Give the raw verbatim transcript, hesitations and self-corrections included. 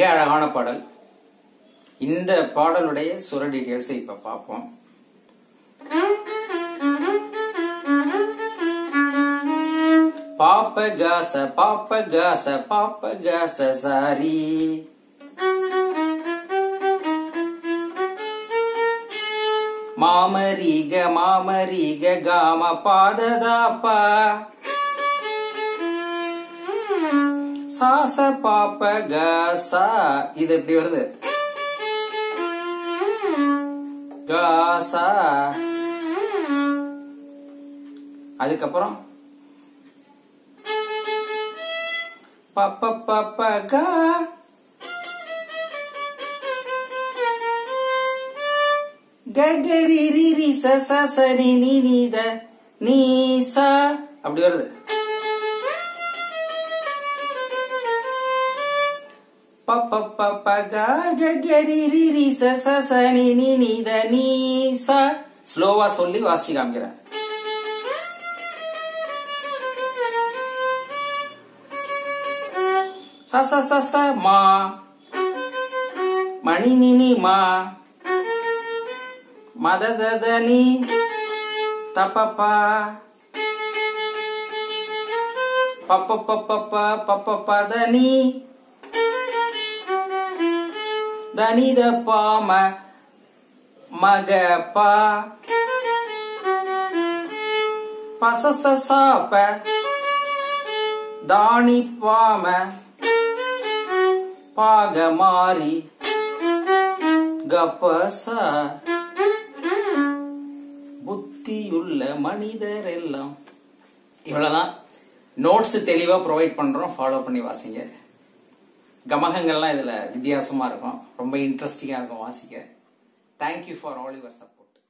அழகான பாடல். இந்த பாடலுடைய சுர டீடைல்ஸ் இப்ப பார்ப்போம். பாப்ப காச பாப்ப காச பாப்ப காச சாரி, மாமரீக மாமரீக காம பாததாப்பா, சாச பாப்ப காசா. இது எப்படி வருது? காசா. அதுக்கப்புறம் பப்ப பப்ப கா, கரி ரி ரி ச ச ச நி நி நி த நீ சா, அப்படி வருது. பப்ப பப்ப கா கரி ரி ரி ச ச ச நி நி நி த நீ சா. ஸ்லோவா சொல்லி வாசி காமிக்கிறேன். ச ச ச ச மா, மணி நினி மா, மத தத நீ தப்பப்பா, பப்ப பப்ப பப்ப பத நீ தனித பாம மக பா, பசச சாப்ப தானி பாம பாக மாறி கப்பசா. புத்தியுள்ள மனிதர் எல்லாம். இவ்வளவுதான். நோட்ஸ் தெளிவா ப்ரொவைட் பண்றோம், ஃபாலோ பண்ணி வாசிங்க. கமகங்கள்லாம் இதுல வித்தியாசமா இருக்கும், ரொம்ப இன்ட்ரெஸ்டிங்கா இருக்கும் வாசிக்க. Thank you for all your support.